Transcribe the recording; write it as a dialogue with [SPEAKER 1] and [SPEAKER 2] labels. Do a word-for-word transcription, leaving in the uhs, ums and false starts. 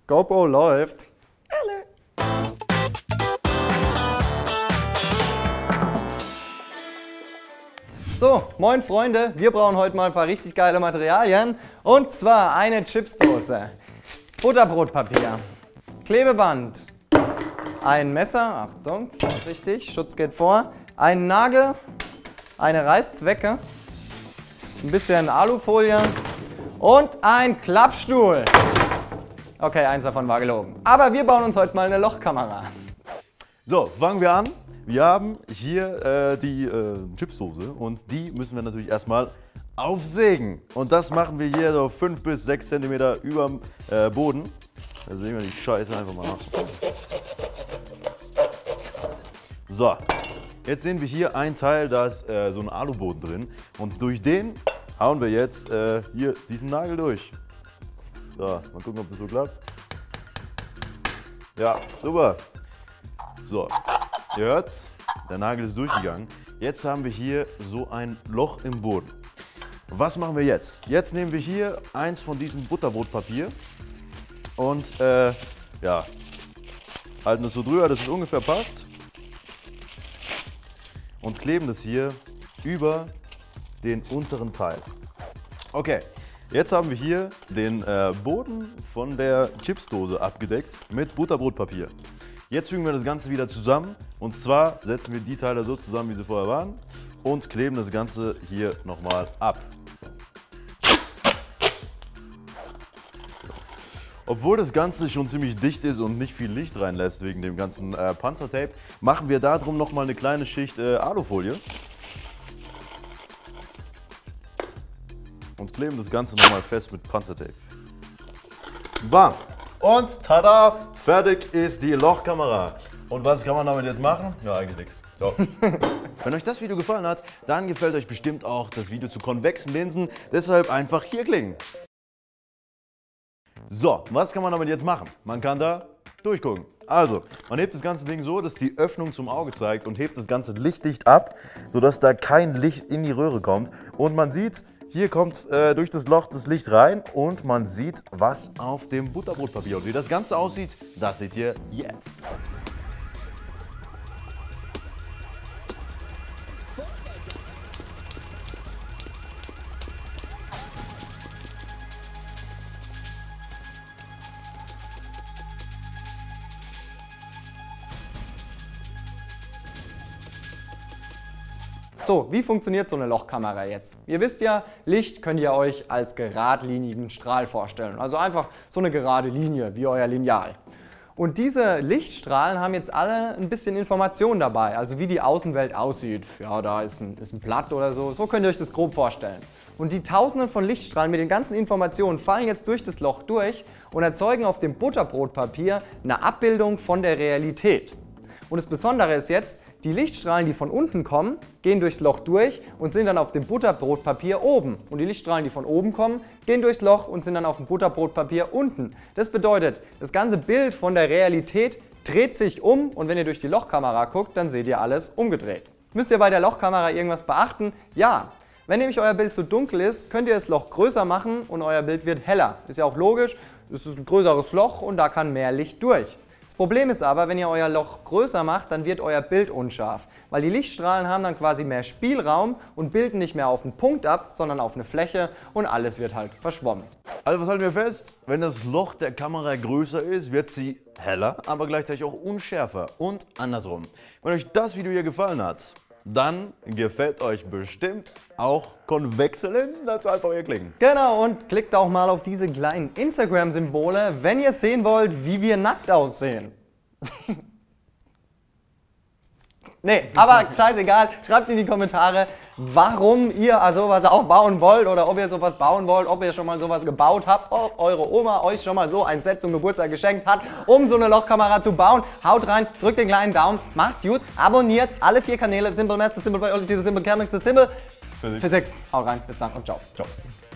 [SPEAKER 1] GoPro läuft. So, moin Freunde, wir brauchen heute mal ein paar richtig geile Materialien. Und zwar eine Chipsdose, Butterbrotpapier, Klebeband, ein Messer, Achtung, vorsichtig, Schutz geht vor, ein Nagel, eine Reißzwecke, ein bisschen Alufolie und ein Klappstuhl. Okay, eins davon war gelogen. Aber wir bauen uns heute mal eine Lochkamera.
[SPEAKER 2] So, fangen wir an. Wir haben hier äh, die äh, Chipsdose und die müssen wir natürlich erstmal aufsägen. Und das machen wir hier so fünf bis sechs Zentimeter über dem äh, Boden. Da sehen wir die Scheiße einfach mal nach. So, jetzt sehen wir hier ein Teil, da ist äh, so ein Aluboden drin. Und durch den hauen wir jetzt äh, hier diesen Nagel durch. So, mal gucken, ob das so klappt. Ja, super. So. Ihr hört's, der Nagel ist durchgegangen. Jetzt haben wir hier so ein Loch im Boden. Was machen wir jetzt? Jetzt nehmen wir hier eins von diesem Butterbrotpapier und äh, ja, halten es so drüber, dass es ungefähr passt und kleben das hier über den unteren Teil. Okay, jetzt haben wir hier den äh, Boden von der Chipsdose abgedeckt mit Butterbrotpapier. Jetzt fügen wir das Ganze wieder zusammen und zwar setzen wir die Teile so zusammen, wie sie vorher waren und kleben das Ganze hier nochmal ab. Obwohl das Ganze schon ziemlich dicht ist und nicht viel Licht reinlässt wegen dem ganzen äh, Panzertape, machen wir darum nochmal eine kleine Schicht äh, Alufolie und kleben das Ganze nochmal fest mit Panzertape. Bam! Und tada, fertig ist die Lochkamera. Und was kann man damit jetzt machen? Ja, eigentlich nichts. So. Wenn euch das Video gefallen hat, dann gefällt euch bestimmt auch das Video zu konvexen Linsen. Deshalb einfach hier klicken. So, was kann man damit jetzt machen? Man kann da durchgucken. Also, man hebt das ganze Ding so, dass die Öffnung zum Auge zeigt und hebt das Ganze lichtdicht ab, sodass da kein Licht in die Röhre kommt. Und man sieht, hier kommt äh, durch das Loch das Licht rein und man sieht, was auf dem Butterbrotpapier und wie das Ganze aussieht, das seht ihr jetzt.
[SPEAKER 1] So, wie funktioniert so eine Lochkamera jetzt? Ihr wisst ja, Licht könnt ihr euch als geradlinigen Strahl vorstellen. Also einfach so eine gerade Linie, wie euer Lineal. Und diese Lichtstrahlen haben jetzt alle ein bisschen Information dabei, also wie die Außenwelt aussieht. Ja, da ist ein, ist ein Blatt oder so, so könnt ihr euch das grob vorstellen. Und die Tausenden von Lichtstrahlen mit den ganzen Informationen fallen jetzt durch das Loch durch und erzeugen auf dem Butterbrotpapier eine Abbildung von der Realität. Und das Besondere ist jetzt, die Lichtstrahlen, die von unten kommen, gehen durchs Loch durch und sind dann auf dem Butterbrotpapier oben. Und die Lichtstrahlen, die von oben kommen, gehen durchs Loch und sind dann auf dem Butterbrotpapier unten. Das bedeutet, das ganze Bild von der Realität dreht sich um und wenn ihr durch die Lochkamera guckt, dann seht ihr alles umgedreht. Müsst ihr bei der Lochkamera irgendwas beachten? Ja. Wenn nämlich euer Bild zu dunkel ist, könnt ihr das Loch größer machen und euer Bild wird heller. Ist ja auch logisch, es ist ein größeres Loch und da kann mehr Licht durch. Das Problem ist aber, wenn ihr euer Loch größer macht, dann wird euer Bild unscharf, weil die Lichtstrahlen haben dann quasi mehr Spielraum und bilden nicht mehr auf einen Punkt ab, sondern auf eine Fläche und alles wird halt verschwommen.
[SPEAKER 2] Also was halten wir fest? Wenn das Loch der Kamera größer ist, wird sie heller, aber gleichzeitig auch unschärfer und andersrum. Wenn euch das Video hier gefallen hat, dann gefällt euch bestimmt auch konvexe Linsen, dazu einfach hier klicken.
[SPEAKER 1] Genau, und klickt auch mal auf diese kleinen Instagram-Symbole, wenn ihr sehen wollt, wie wir nackt aussehen. Nee, aber scheißegal, schreibt in die Kommentare, warum ihr sowas auch bauen wollt oder ob ihr sowas bauen wollt, ob ihr schon mal sowas gebaut habt, ob eure Oma euch schon mal so ein Set zum Geburtstag geschenkt hat, um so eine Lochkamera zu bauen. Haut rein, drückt den kleinen Daumen, macht's gut, abonniert alle vier Kanäle, Simple Math, Simple Biology, Simple Chemix, Simple Physics. Haut rein, bis dann und ciao. Ciao.